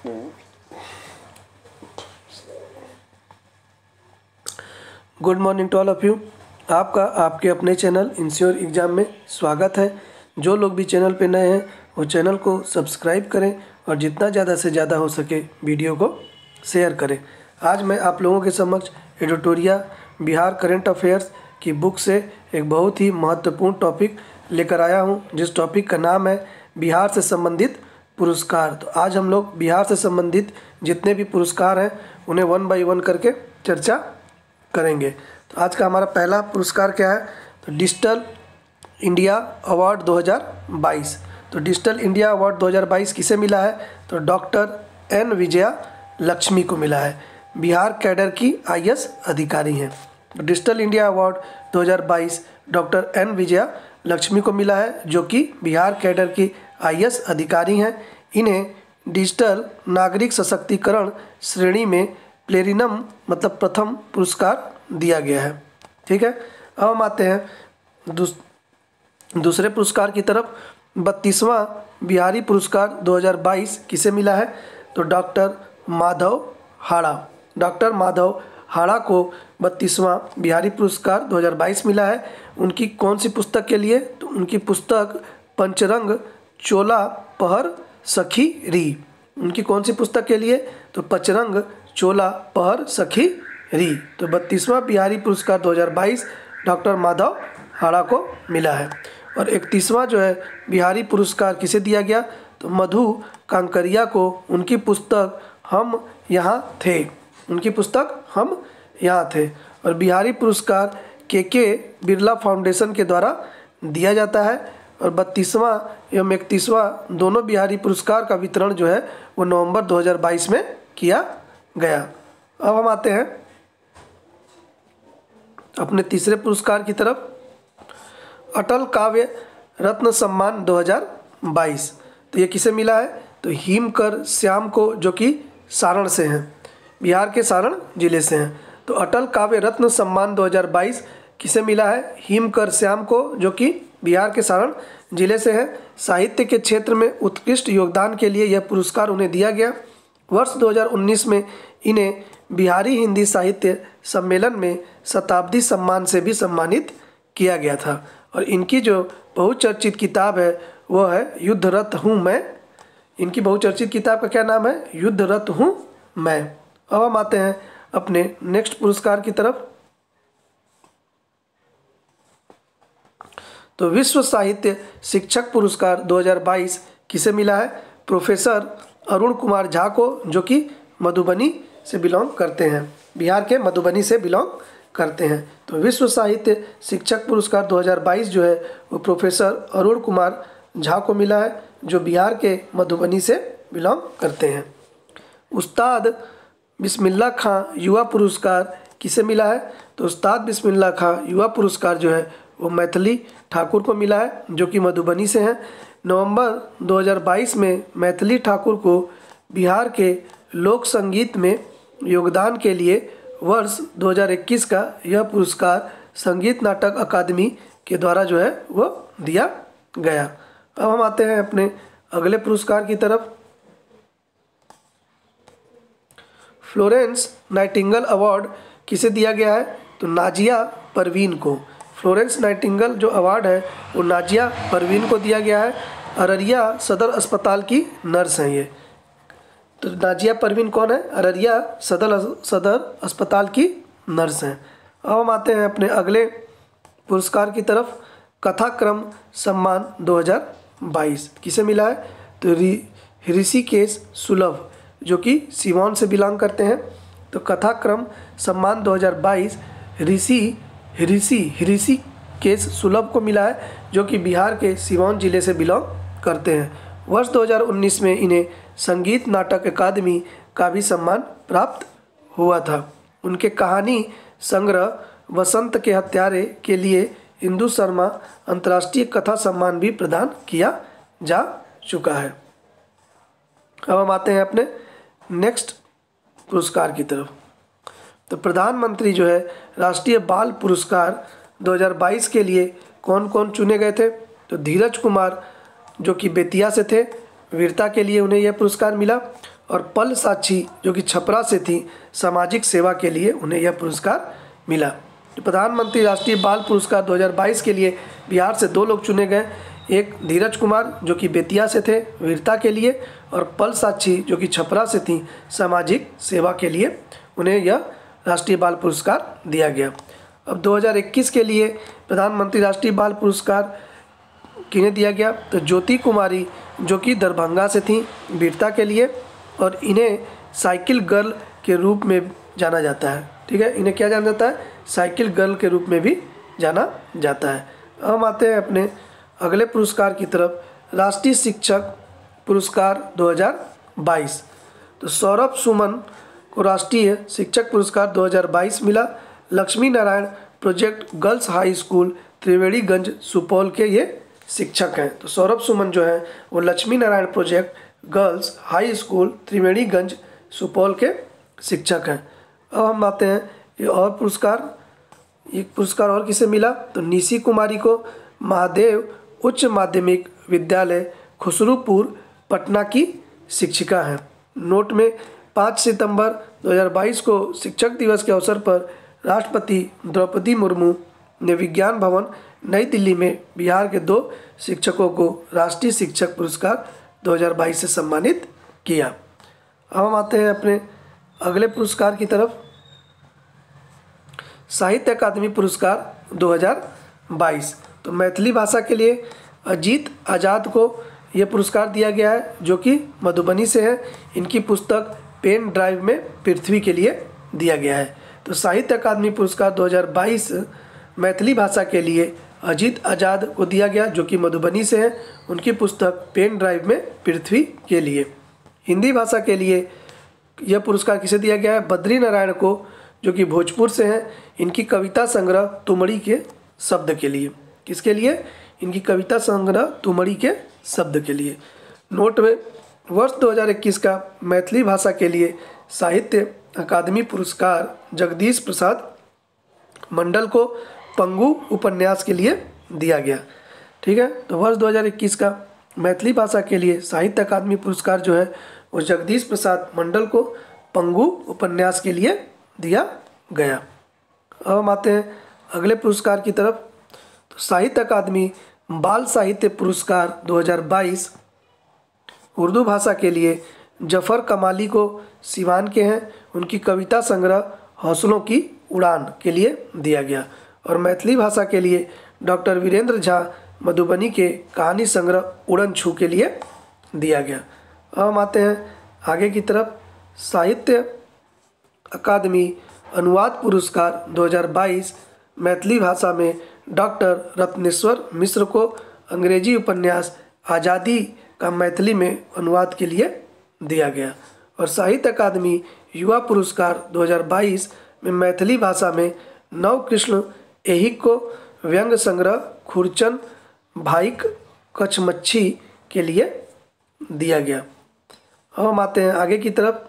Good morning to all of you. आपका आपके अपने चैनल इंश्योर एग्ज़ाम में स्वागत है। जो लोग भी चैनल पे नए हैं वो चैनल को सब्सक्राइब करें और जितना ज़्यादा से ज़्यादा हो सके वीडियो को शेयर करें। आज मैं आप लोगों के समक्ष एडिटोरिया बिहार करंट अफेयर्स की बुक से एक बहुत ही महत्वपूर्ण टॉपिक लेकर आया हूं, जिस टॉपिक का नाम है बिहार से संबंधित पुरस्कार। तो आज हम लोग बिहार से संबंधित जितने भी पुरस्कार हैं उन्हें वन बाय वन करके चर्चा करेंगे। तो आज का हमारा पहला पुरस्कार क्या है? तो डिजिटल इंडिया अवार्ड 2022। तो डिजिटल इंडिया अवार्ड 2022 किसे मिला है? तो डॉक्टर एन विजया लक्ष्मी को मिला है। बिहार कैडर की आईएएस अधिकारी हैं। तो Digital India award 2022 doctor N Vijaya Lakshmi को मिला है, जो कि बिहार कैडर की आईएएस अधिकारी हैं। इन्हें डिजिटल नागरिक सशक्तिकरण श्रेणी में प्लेटिनम मतलब प्रथम पुरस्कार दिया गया है। ठीक है, अब हम आते हैं दूसरे पुरस्कार की तरफ। 32वां बिहारी पुरस्कार 2022 किसे मिला है? तो डॉक्टर माधव हाड़ा। डॉक्टर माधव हाड़ा को 32वां बिहारी पुरस्कार 2022 मिला है। उनकी कौन सी पुस्तक के लिए? तो उनकी पुस्तक पंचरंग चोला पहर सखी री। उनकी कौन सी पुस्तक के लिए? तो पंचरंग चोला पहर सखी री। तो 32वां बिहारी पुरस्कार 2022 डॉक्टर माधव हाड़ा को मिला है। और 31वां जो है बिहारी पुरस्कार किसे दिया गया? तो मधु कांकरिया को उनकी पुस्तक हम यहाँ थे। उनकी पुस्तक हम यहाँ थे। और बिहारी पुरस्कार के बिरला फाउंडेशन के द्वारा दिया जाता है। और 32वां एवं 31वां दोनों बिहारी पुरस्कार का वितरण जो है वो नवंबर 2022 में किया गया। अब हम आते हैं अपने तीसरे पुरस्कार की तरफ। अटल काव्य रत्न सम्मान 2022। तो ये किसे मिला है? तो हिमकर श्याम को, जो कि सारण से हैं, बिहार के सारण जिले से हैं। तो अटल काव्य रत्न सम्मान 2022 किसे मिला है? हिमकर श्याम को, जो कि बिहार के सारण जिले से हैं। साहित्य के क्षेत्र में उत्कृष्ट योगदान के लिए यह पुरस्कार उन्हें दिया गया। वर्ष 2019 में इन्हें बिहारी हिंदी साहित्य सम्मेलन में शताब्दी सम्मान से भी सम्मानित किया गया था। और इनकी जो बहुचर्चित किताब है वो है युद्धरत हूँ मैं। इनकी बहुचर्चित किताब का क्या नाम है? युद्धरत हूँ मैं। अब हम आते हैं अपने नेक्स्ट पुरस्कार की तरफ। तो विश्व साहित्य शिक्षक पुरस्कार 2022 किसे मिला है? प्रोफेसर अरुण कुमार झा को, जो कि मधुबनी से बिलोंग करते हैं, बिहार के मधुबनी से बिलोंग करते हैं। तो विश्व साहित्य शिक्षक पुरस्कार 2022 जो है वो प्रोफेसर अरुण कुमार झा को मिला है, जो बिहार के मधुबनी से बिलोंग करते हैं। उस्ताद बिस्मिल्लाह खां युवा पुरस्कार किसे मिला है? तो उस्ताद बिस्मिल्लाह खां युवा पुरस्कार जो है वो मैथिली ठाकुर को मिला है, जो कि मधुबनी से हैं। नवंबर 2022 में मैथिली ठाकुर को बिहार के लोक संगीत में योगदान के लिए वर्ष 2021 का यह पुरस्कार संगीत नाटक अकादमी के द्वारा जो है वो दिया गया। अब हम आते हैं अपने अगले पुरस्कार की तरफ। फ्लोरेंस नाइटिंगेल अवार्ड किसे दिया गया है? तो नाजिया परवीन को। फ्लोरेंस नाइटिंगेल जो अवार्ड है वो नाजिया परवीन को दिया गया है। अररिया सदर अस्पताल की नर्स हैं ये। तो नाजिया परवीन कौन है? अररिया सदर अस्पताल की नर्स हैं। अब हम आते हैं अपने अगले पुरस्कार की तरफ। कथाक्रम सम्मान 2022 किसे मिला है? तो ऋषिकेश सुलभ, जो कि सिवान से बिलोंग करते हैं। तो कथाक्रम सम्मान 2022 ऋषिकेश सुलभ को मिला है, जो कि बिहार के सिवान जिले से बिलोंग करते हैं। वर्ष 2019 में इन्हें संगीत नाटक अकादमी का भी सम्मान प्राप्त हुआ था। उनके कहानी संग्रह वसंत के हत्यारे के लिए इंदु शर्मा अंतर्राष्ट्रीय कथा सम्मान भी प्रदान किया जा चुका है। अब हम आते हैं अपने नेक्स्ट पुरस्कार की तरफ। तो प्रधानमंत्री जो है राष्ट्रीय बाल पुरस्कार 2022 के लिए कौन कौन चुने गए थे? तो धीरज कुमार, जो कि बेतिया से थे, वीरता के लिए उन्हें यह पुरस्कार मिला। और पल साक्षी जो कि छपरा से थी, सामाजिक सेवा के लिए उन्हें यह पुरस्कार मिला। तो प्रधानमंत्री राष्ट्रीय बाल पुरस्कार 2022 के लिए बिहार से 2 लोग चुने गए। एक धीरज कुमार जो कि बेतिया से थे वीरता के लिए, और पल साक्षी जो कि छपरा से थी सामाजिक सेवा के लिए, उन्हें यह राष्ट्रीय बाल पुरस्कार दिया गया। अब 2021 के लिए प्रधानमंत्री राष्ट्रीय बाल पुरस्कार किन्हें दिया गया, तो ज्योति कुमारी जो कि दरभंगा से थी वीरता के लिए, और इन्हें साइकिल गर्ल के रूप में जाना जाता है। ठीक है, इन्हें क्या जाना जाता है, साइकिल गर्ल के रूप में भी जाना जाता है। अब हम आते हैं अपने अगले पुरस्कार की तरफ, राष्ट्रीय शिक्षक पुरस्कार 2022। तो सौरभ सुमन को राष्ट्रीय शिक्षक पुरस्कार 2022 मिला। Lakshmi Narayan Project Girls High School Triveniganj Supaul के ये शिक्षक हैं। तो सौरभ सुमन जो है वो Lakshmi Narayan Project Girls High School Triveniganj Supaul के शिक्षक हैं। अब हम आते हैं ये और पुरस्कार, एक पुरस्कार और किसे मिला, तो निशी कुमारी को महादेव उच्च माध्यमिक विद्यालय खुसरूपुर पटना की शिक्षिका हैं। नोट में 5 सितंबर 2022 को शिक्षक दिवस के अवसर पर राष्ट्रपति द्रौपदी मुर्मू ने विज्ञान भवन नई दिल्ली में बिहार के 2 शिक्षकों को राष्ट्रीय शिक्षक पुरस्कार 2022 से सम्मानित किया। अब हम आते हैं अपने अगले पुरस्कार की तरफ, साहित्य अकादमी पुरस्कार 2022। तो मैथिली भाषा के लिए अजीत आज़ाद को यह पुरस्कार दिया गया है जो कि मधुबनी से है। इनकी पुस्तक पेन ड्राइव में पृथ्वी के लिए दिया गया है। तो साहित्य अकादमी पुरस्कार 2022 मैथिली भाषा के लिए अजीत आज़ाद को दिया गया जो कि मधुबनी से है। उनकी पुस्तक पेन ड्राइव में पृथ्वी के लिए। हिंदी भाषा के लिए यह पुरस्कार किसे दिया गया है, बद्री नारायण को जो कि भोजपुर से हैं। इनकी कविता संग्रह तुमड़ी के शब्द के लिए, किसके लिए, इनकी कविता संग्रह तुमड़ी के शब्द के लिए। नोट में वर्ष 2021 का मैथिली भाषा के लिए साहित्य अकादमी पुरस्कार जगदीश प्रसाद मंडल को पंगु उपन्यास के लिए दिया गया। ठीक है, तो वर्ष 2021 का मैथिली भाषा के लिए साहित्य अकादमी पुरस्कार जो है वो जगदीश प्रसाद मंडल को पंगु उपन्यास के लिए दिया गया। अब हम आते हैं अगले पुरस्कार की तरफ। तो साहित्य अकादमी बाल साहित्य पुरस्कार 2022 उर्दू भाषा के लिए जफ़र कमाली को सिवान के हैं। उनकी कविता संग्रह हौसलों की उड़ान के लिए दिया गया। और मैथिली भाषा के लिए डॉक्टर वीरेंद्र झा मधुबनी के कहानी संग्रह उड़न छू के लिए दिया गया। अब हम आते हैं आगे की तरफ, साहित्य अकादमी अनुवाद पुरस्कार 2022 मैथिली भाषा में डॉक्टर रत्नेश्वर मिश्र को अंग्रेजी उपन्यास आज़ादी का मैथिली में अनुवाद के लिए दिया गया। और साहित्य अकादमी युवा पुरस्कार 2022 में मैथिली भाषा में नवकृष्ण ऐहिक को व्यंग्य संग्रह खुरचन भाइक कछमच्छी के लिए दिया गया। अब हम आते हैं आगे की तरफ,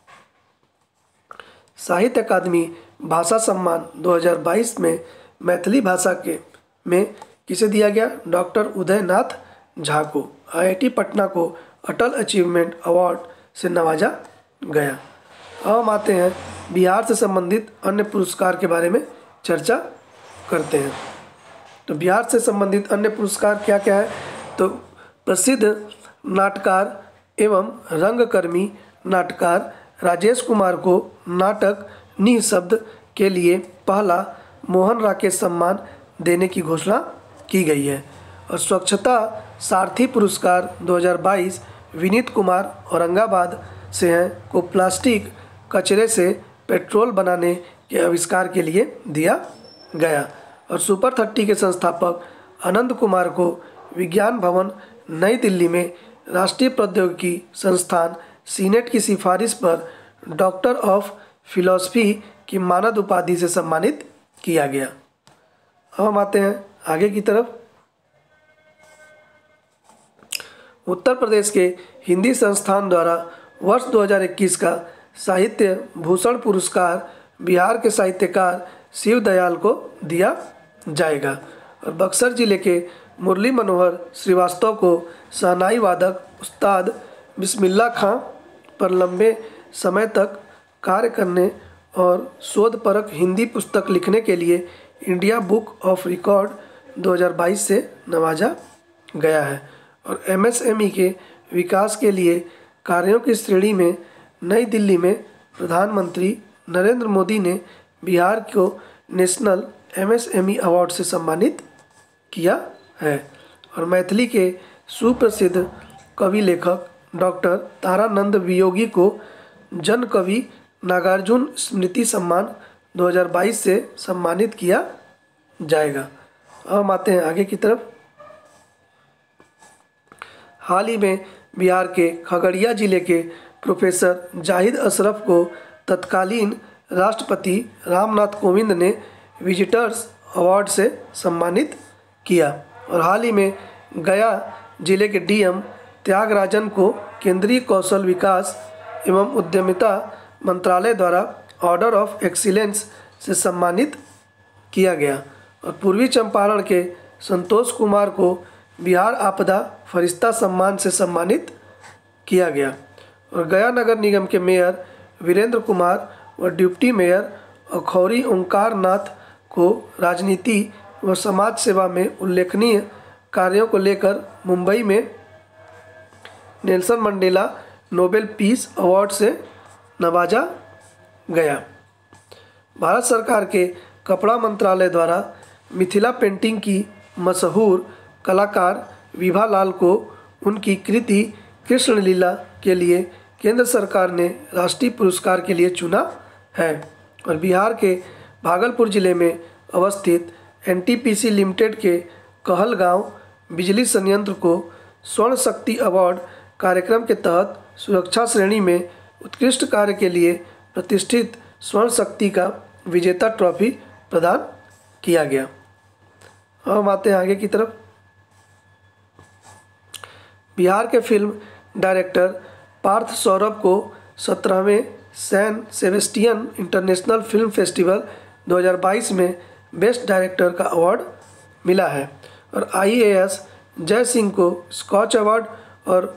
साहित्य अकादमी भाषा सम्मान 2022 में मैथिली भाषा के में किसे दिया गया, डॉक्टर उदयनाथ झा को IIT पटना को अटल अचीवमेंट अवार्ड से नवाजा गया। अब हम आते हैं बिहार से संबंधित अन्य पुरस्कार के बारे में चर्चा करते हैं। तो बिहार से संबंधित अन्य पुरस्कार क्या क्या है, तो प्रसिद्ध नाटककार एवं रंगकर्मी नाटककार राजेश कुमार को नाटक निःशब्द के लिए पहला मोहन राकेश सम्मान देने की घोषणा की गई है। और स्वच्छता सारथी पुरस्कार 2022 विनीत कुमार औरंगाबाद से हैं को प्लास्टिक कचरे से पेट्रोल बनाने के आविष्कार के लिए दिया गया। और सुपर 30 के संस्थापक आनंद कुमार को विज्ञान भवन नई दिल्ली में राष्ट्रीय प्रौद्योगिकी संस्थान सीनेट की सिफारिश पर डॉक्टर ऑफ फिलॉसफी की मानद उपाधि से सम्मानित किया गया। अब हम आते हैं आगे की तरफ, उत्तर प्रदेश के हिंदी संस्थान द्वारा वर्ष 2021 का साहित्य भूषण पुरस्कार बिहार के साहित्यकार शिव दयाल को दिया जाएगा। और बक्सर जिले के मुरली मनोहर श्रीवास्तव को शहनाई वादक उस्ताद बिस्मिल्लाह खां पर लंबे समय तक कार्य करने और शोधपरक हिंदी पुस्तक लिखने के लिए इंडिया बुक ऑफ रिकॉर्ड 2022 से नवाजा गया है। और एमएसएमई के विकास के लिए कार्यों की श्रेणी में नई दिल्ली में प्रधानमंत्री नरेंद्र मोदी ने बिहार को नेशनल एमएसएमई अवार्ड से सम्मानित किया है। और मैथिली के सुप्रसिद्ध कवि लेखक डॉक्टर तारानंद वियोगी को जन कवि नागार्जुन स्मृति सम्मान 2022 से सम्मानित किया जाएगा। अब हम आते हैं आगे की तरफ। हाल ही में बिहार के खगड़िया जिले के प्रोफेसर जाहिद अशरफ को तत्कालीन राष्ट्रपति रामनाथ कोविंद ने विजिटर्स अवार्ड से सम्मानित किया। और हाल ही में गया जिले के डीएम त्यागराजन को केंद्रीय कौशल विकास एवं उद्यमिता मंत्रालय द्वारा ऑर्डर ऑफ एक्सीलेंस से सम्मानित किया गया। और पूर्वी चंपारण के संतोष कुमार को बिहार आपदा फरिश्ता सम्मान से सम्मानित किया गया। और गया नगर निगम के मेयर वीरेंद्र कुमार व डिप्टी मेयर अखौरी ओंकार नाथ को राजनीति व समाज सेवा में उल्लेखनीय कार्यों को लेकर मुंबई में Nelson Mandela Nobel Peace award से नवाजा गया। भारत सरकार के कपड़ा मंत्रालय द्वारा मिथिला पेंटिंग की मशहूर कलाकार विभा लाल को उनकी कृति कृष्णलीला के लिए केंद्र सरकार ने राष्ट्रीय पुरस्कार के लिए चुना है। और बिहार के भागलपुर जिले में अवस्थित एनटीपीसी लिमिटेड के कहलगांव बिजली संयंत्र को स्वर्ण शक्ति अवार्ड कार्यक्रम के तहत सुरक्षा श्रेणी में उत्कृष्ट कार्य के लिए प्रतिष्ठित स्वर्ण शक्ति का विजेता ट्रॉफी प्रदान किया गया। अब हम आते हैं आगे की तरफ। बिहार के फिल्म डायरेक्टर पार्थ सौरभ को 17वें San Sebastian International Film Festival 2022 में बेस्ट डायरेक्टर का अवार्ड मिला है। और आईएएस जय सिंह को स्कॉच अवार्ड और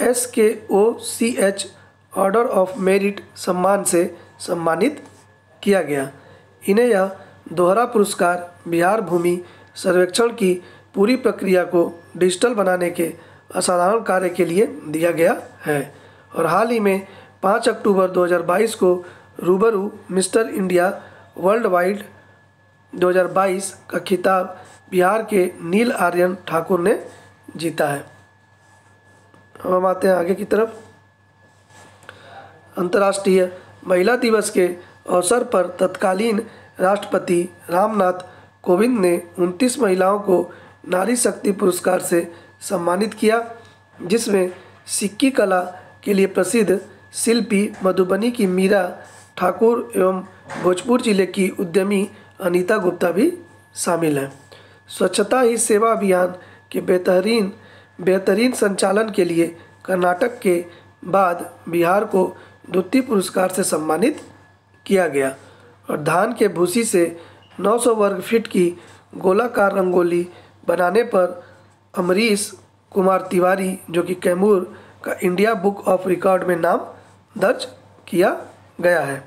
SKOCH ऑर्डर ऑफ मेरिट सम्मान से सम्मानित किया गया। इन्हें यह दोहरा पुरस्कार बिहार भूमि सर्वेक्षण की पूरी प्रक्रिया को डिजिटल बनाने के असाधारण कार्य के लिए दिया गया है। और हाल ही में 5 अक्टूबर 2022 को रूबरू मिस्टर इंडिया वर्ल्ड वाइड 2022 का खिताब बिहार के नील आर्यन ठाकुर ने जीता है। अब हम आते हैं आगे की तरफ। अंतर्राष्ट्रीय महिला दिवस के अवसर पर तत्कालीन राष्ट्रपति रामनाथ कोविंद ने 29 महिलाओं को नारी शक्ति पुरस्कार से सम्मानित किया, जिसमें सिक्की कला के लिए प्रसिद्ध शिल्पी मधुबनी की मीरा ठाकुर एवं भोजपुर जिले की उद्यमी अनीता गुप्ता भी शामिल हैं। स्वच्छता ही सेवा अभियान के बेहतरीन संचालन के लिए कर्नाटक के बाद बिहार को द्वितीय पुरस्कार से सम्मानित किया गया। और धान के भूसी से 900 वर्ग फीट की गोलाकार रंगोली बनाने पर अमरीश कुमार तिवारी जो कि कैमूर का इंडिया बुक ऑफ रिकॉर्ड में नाम दर्ज किया गया है।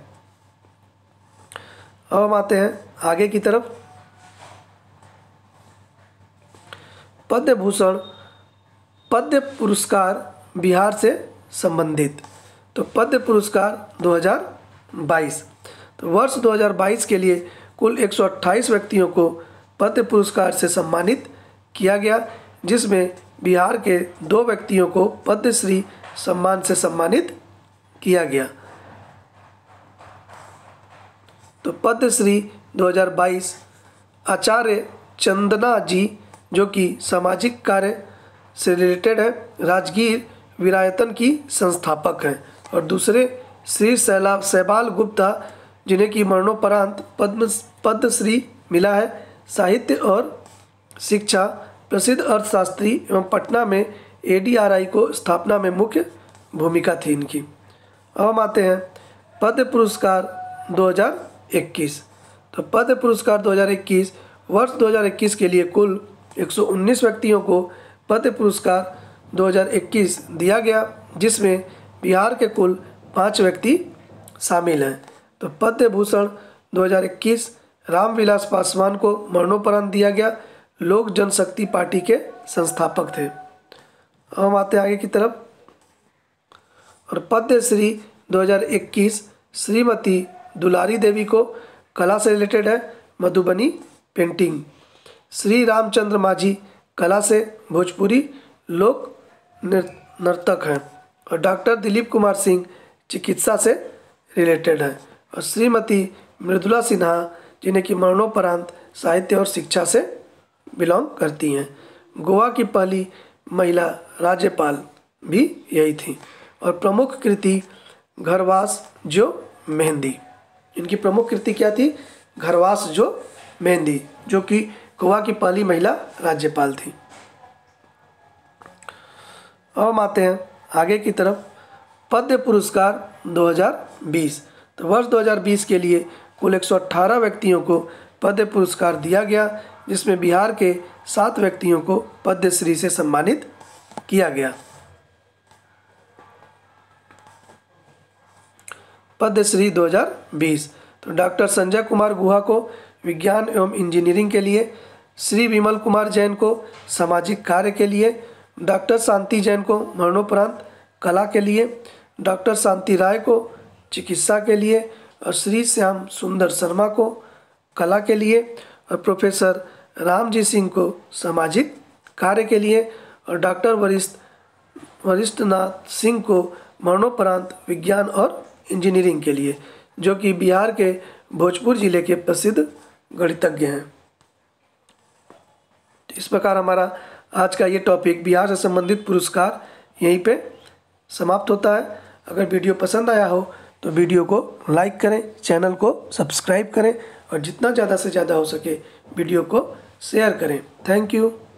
अब हम आते हैं आगे की तरफ। पद्म भूषण पद्म पुरस्कार बिहार से संबंधित। तो पद्म पुरस्कार 2022, तो वर्ष 2022 के लिए कुल 128 व्यक्तियों को पद्म पुरस्कार से सम्मानित किया गया, जिसमें बिहार के 2 व्यक्तियों को पद्मश्री सम्मान से सम्मानित किया गया। तो पद्मश्री 2022 आचार्य चंदना जी जो कि सामाजिक कार्य से रिलेटेड है, राजगीर विरायतन की संस्थापक हैं। और दूसरे श्री शैबाल गुप्ता जिन्हें कि मरणोपरांत पद्मश्री मिला है, साहित्य और शिक्षा, प्रसिद्ध अर्थशास्त्री एवं पटना में ADRI को स्थापना में मुख्य भूमिका थी इनकी। अब हम आते हैं पद्म पुरस्कार 2021। तो पद्म पुरस्कार 2021 वर्ष 2021 के लिए कुल 119 व्यक्तियों को पद्म पुरस्कार 2021 दिया गया, जिसमें बिहार के कुल 5 व्यक्ति शामिल हैं। तो पद्म भूषण 2021 रामविलास पासवान को मरणोपरांत दिया गया। लोक जनशक्ति पार्टी के संस्थापक थे। हम आते हैं आगे की तरफ। और पद्मश्री 2021 श्रीमती दुलारी देवी को कला से रिलेटेड है, मधुबनी पेंटिंग। श्री रामचंद्र माझी कला से भोजपुरी लोक नर्तक हैं। और डॉक्टर दिलीप कुमार सिंह चिकित्सा से रिलेटेड है। और श्रीमती मृदुला सिन्हा जिन्हें कि मरणोपरांत साहित्य और शिक्षा से बिलोंग करती हैं। गोवा की पहली महिला राज्यपाल भी यही थी। और प्रमुख कृति घरवास जो मेहंदी, इनकी प्रमुख कृति क्या थी? घरवास जो मेहंदी, जो कि गोवा की पहली महिला राज्यपाल थी। अब हम आते हैं आगे की तरफ। पद्म पुरस्कार 2020। तो वर्ष 2020 के लिए कुल 118 व्यक्तियों को पद्म पुरस्कार दिया गया, जिसमें बिहार के 7 व्यक्तियों को पद्मश्री से सम्मानित किया गया। पद्मश्री 2020। तो डॉक्टर संजय कुमार गुहा को विज्ञान एवं इंजीनियरिंग के लिए, श्री विमल कुमार जैन को सामाजिक कार्य के लिए, डॉक्टर शांति जैन को मरणोपरांत कला के लिए, डॉक्टर शांति राय को चिकित्सा के लिए, और श्री श्याम सुंदर शर्मा को कला के लिए, और प्रोफेसर रामजी सिंह को सामाजिक कार्य के लिए, और डॉक्टर वरिष्ठनाथ सिंह को मरणोपरांत विज्ञान और इंजीनियरिंग के लिए, जो कि बिहार के भोजपुर जिले के प्रसिद्ध गणितज्ञ हैं। इस प्रकार हमारा आज का ये टॉपिक बिहार से संबंधित पुरस्कार यहीं पे समाप्त होता है। अगर वीडियो पसंद आया हो तो वीडियो को लाइक करें, चैनल को सब्सक्राइब करें और जितना ज़्यादा से ज़्यादा हो सके वीडियो को शेयर करें। Thank you.